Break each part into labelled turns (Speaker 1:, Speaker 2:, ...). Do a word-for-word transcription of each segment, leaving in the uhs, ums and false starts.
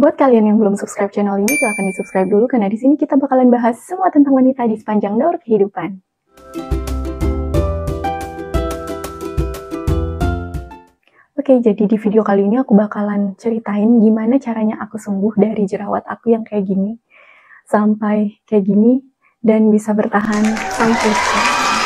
Speaker 1: Buat kalian yang belum subscribe channel ini, silahkan di subscribe dulu karena di sini kita bakalan bahas semua tentang wanita di sepanjang daur kehidupan. Oke, jadi di video kali ini aku bakalan ceritain gimana caranya aku sembuh dari jerawat aku yang kayak gini sampai kayak gini dan bisa bertahan sampai sekarang.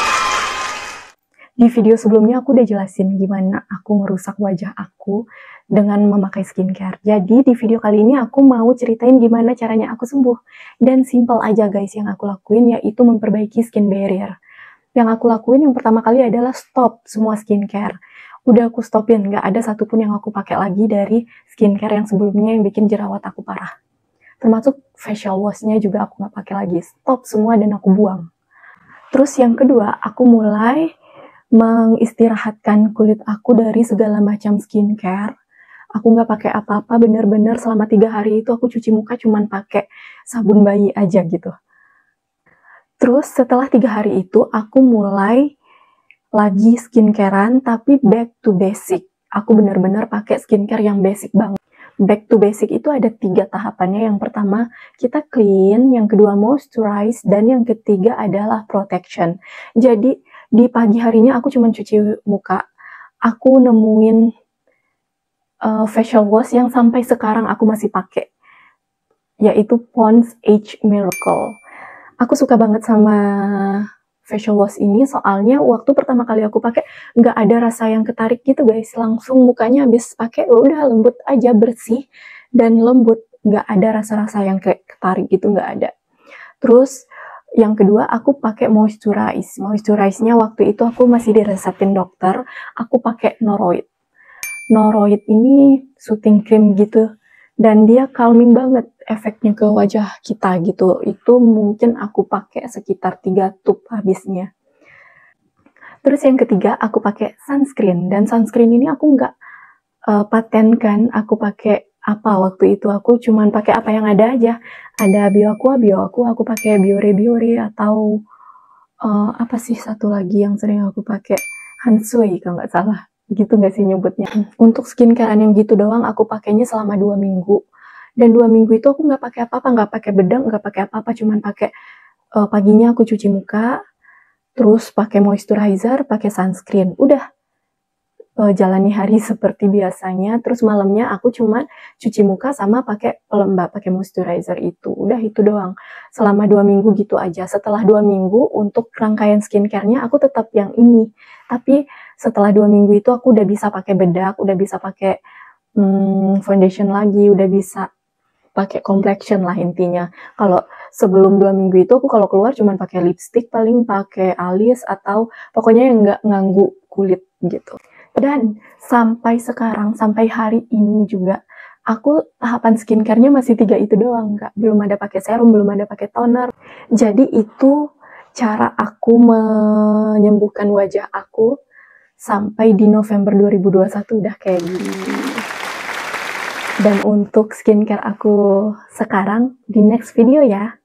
Speaker 1: Di video sebelumnya aku udah jelasin gimana aku ngerusak wajah aku dengan memakai skincare. Jadi di video kali ini aku mau ceritain gimana caranya aku sembuh. Dan simple aja guys yang aku lakuin, yaitu memperbaiki skin barrier. Yang aku lakuin yang pertama kali adalah stop semua skincare. Udah aku stopin, nggak ada satupun yang aku pakai lagi dari skincare yang sebelumnya yang bikin jerawat aku parah. Termasuk facial wash-nya juga aku nggak pakai lagi. Stop semua dan aku buang. Terus yang kedua, aku mulai mengistirahatkan kulit aku dari segala macam skincare. Aku nggak pakai apa-apa, bener-bener selama tiga hari itu aku cuci muka cuman pakai sabun bayi aja gitu. Terus setelah tiga hari itu aku mulai lagi skincarean tapi back to basic. Aku bener-bener pakai skincare yang basic banget. Back to basic itu ada tiga tahapannya. Yang pertama kita clean, yang kedua moisturize, dan yang ketiga adalah protection. Jadi di pagi harinya aku cuma cuci muka. Aku nemuin uh, facial wash yang sampai sekarang aku masih pakai, yaitu Pond's Age Miracle. Aku suka banget sama facial wash ini soalnya waktu pertama kali aku pakai nggak ada rasa yang ketarik gitu guys. Langsung mukanya habis pakai udah lembut aja, bersih dan lembut, nggak ada rasa-rasa yang kayak ketarik gitu, nggak ada. Terus yang kedua, aku pakai moisturize. Moisturize-nya waktu itu aku masih diresepin dokter. Aku pakai Noroid. Noroid ini soothing cream gitu. Dan dia calming banget efeknya ke wajah kita gitu. Itu mungkin aku pakai sekitar tiga tube habisnya. Terus yang ketiga, aku pakai sunscreen. Dan sunscreen ini aku nggak uh, patenkan. Aku pakai apa waktu itu, aku cuman pakai apa yang ada aja. Ada BioAqua, BioAqua, aku pakai Biore Biore, atau uh, apa sih satu lagi yang sering aku pakai, Hansui kalau nggak salah, gitu nggak sih nyebutnya. Untuk skincarean yang gitu doang aku pakainya selama dua minggu. Dan dua minggu itu aku nggak pakai apa-apa, nggak pakai bedak, nggak pakai apa-apa, cuman pakai uh, paginya aku cuci muka, terus pakai moisturizer, pakai sunscreen, udah. Uh, jalani hari seperti biasanya. Terus malamnya aku cuma cuci muka sama pakai pelembab, pakai moisturizer itu. Udah itu doang. Selama dua minggu gitu aja. Setelah dua minggu untuk rangkaian skincare-nya aku tetap yang ini. Tapi setelah dua minggu itu aku udah bisa pakai bedak, udah bisa pakai hmm, foundation lagi, udah bisa pakai complexion lah intinya. Kalau sebelum dua minggu itu aku kalau keluar cuma pakai lipstick, paling pakai alis atau pokoknya yang nggak ganggu kulit gitu. Dan sampai sekarang, sampai hari ini juga, aku tahapan skincare-nya masih tiga itu doang, Kak. Belum ada pakai serum, belum ada pakai toner. Jadi itu cara aku menyembuhkan wajah aku sampai di November dua ribu dua puluh satu udah kayak gini. Dan untuk skincare aku sekarang, di next video ya.